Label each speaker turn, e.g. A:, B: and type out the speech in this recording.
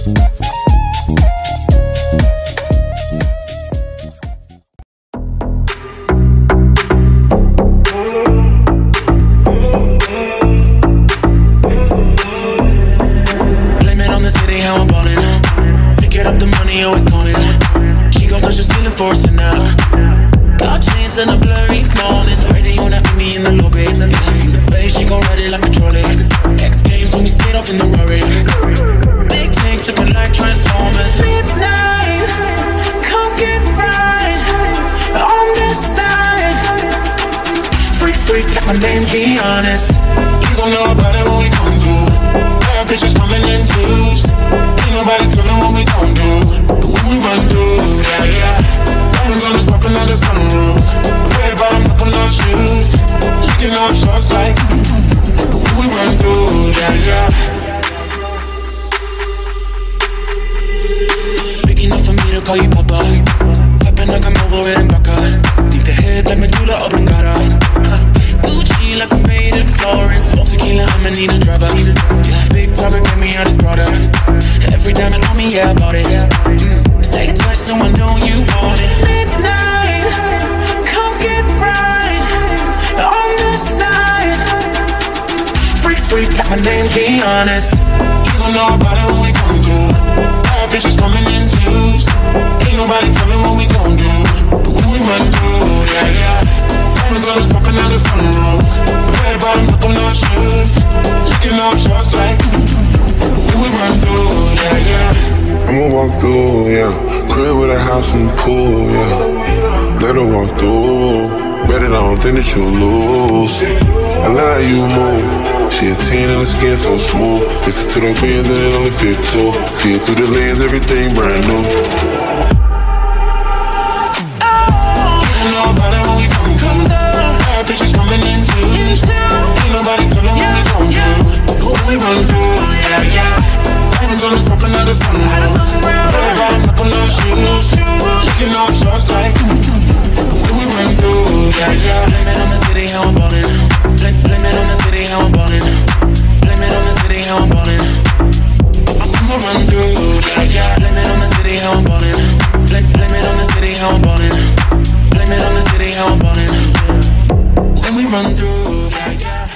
A: Always calling. She gon' touch the ceiling for us now. Got chains in a blurry morning. Ready on that for me in the lobby. From the bay, she gon' ride it like a trolley. X Games when we skate off in the Rory. Big tanks looking like Transformers. Midnight, come get right on this side. Freak, freak, like my name G, honest. You gon' know about it when we come through. Bad bitches coming in twos. Ain't nobody telling what we gon' do. We run through, yeah, yeah. Diamonds on us popping out the sunroof. Red bottoms up on those shoes. Licking off shots like we run through, yeah, yeah. Big enough for me to call you Papa. Popping like I'm over it in Baka. Think the head like Medulla oblongata. Gucci like I'm made in Florence. Smoke tequila, I'ma need a driver. Yeah, big talker, get me out his brother. Every time it on me, yeah, about it. Say it twice so I know you want it. Midnight, come get right on this side. Freak, freak, like my name G, honest. You gon' know about it when we come through. Bad bitches coming in twos. Ain't nobody telling what we gon' do. But when we run through, yeah, yeah. Diamonds on us popping out the sunroof. Red bottoms up on our shoes. Licking off shots like we run through, yeah, yeah.
B: I'ma walk through, yeah. Crib with a house and pool, yeah. Let her walk through. Bet it I don't think that you'll lose. I love how you move. She a teen and the skin so smooth. Listen to those bands and it only fit two. See it through the lens, everything brand new. You know about it when we come through. Bad bitches coming in twos. Ain't nobody telling what we gon' do. But we run through, yeah, yeah. Diamonds on us popping out the sunroof. Red bottoms up on those shoes. Licking off shots like we run through, yeah, yeah.
A: Blame it on the city, how I'm ballin'. Blame it on the city, how I'm ballin'. Blame it on the city, how I'm ballin'. I'ma run through, yeah, yeah. Blame it on the city, how I'm ballin'. Blame it on the city, how I'm ballin'. Blame it on the city, how I'm ballin'. When we run through, yeah, yeah.